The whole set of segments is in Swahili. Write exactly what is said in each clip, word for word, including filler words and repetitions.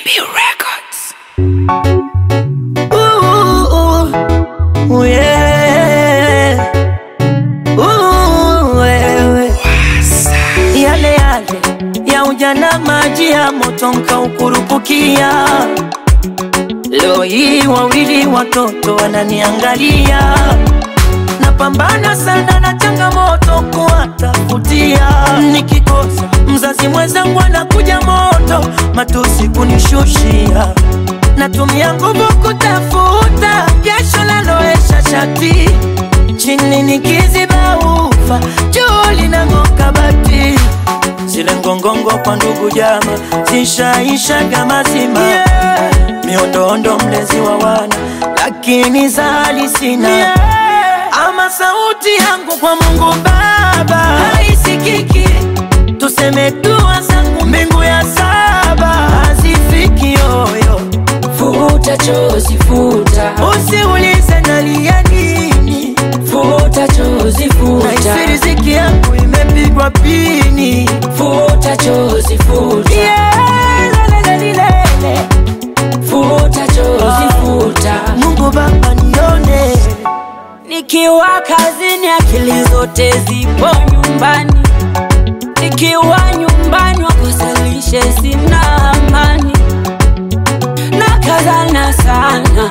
B Records. Ooh, ooh, yeah. Ooh, wewe. Yale yale ya ujana, maji ya moto nkaukurupukia. Leo hii wawili watoto wananiangalia. Napambana sana na changamoto kuwatafutia. Nikikosa mzazi mwenzangu anakuja moto, matusi kunishushia. Natumia nguvu kutafuta, jasho laloesha shati. Chini nikiziba ufa, juu linang'oka bati. Zile ngongongo kwa ndugu jama, zishaishaga mazima, yeah. Miondoondo mlezi wa wana, lakini zali sina, yeah. Ama sauti yangu kwa Mungu Baba haisikiki. Tuseme dua zangu mbingu ya saba hazifiki yoyo. Futa chozi futa, usiulize nalia nini. Futa chozi futa, naisi riziki yangu imepigwa pini. Futa chozi futa, yeah, lelelelele. Futa chozi ah, futa. Mungu Baba nione. Nikiwa kazini akili zote zipo nyumbani. Nikiwa nyumbani wakosalishe sina amani. Nakazana sana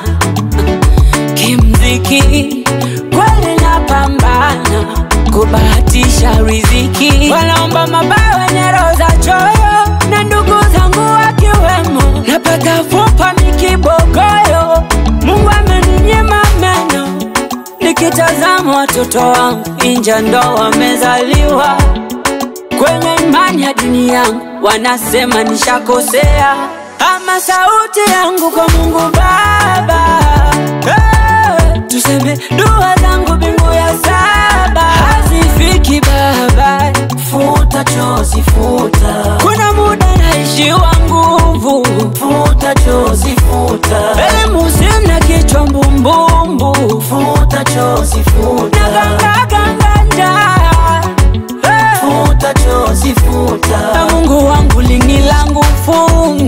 kimziki, kweli napambana kubahatisha riziki. Wanaomba mabawa nyero za choyo, na ndugu zangu wakiwemo. Napata fupa mikibogoyo, Mungu ameninyima meno. Nikitazama watoto wangu inja ndo wamezaliwa. Kwenye imani ya dini yangu wanasema nishakosea. Ama sauti yangu kwa Mungu Baba, hey, tuseme dua zangu mbingu ya saba hazifiki Baba. Futa chozi futa, kuna muda naishiwa nguvu. Futa chozi futa, elimu sina kichwa mbumbumbu. Futa chozi futa, naganga ganga hey. Futa chozi futa, na Mungu wangu lini langu fungu.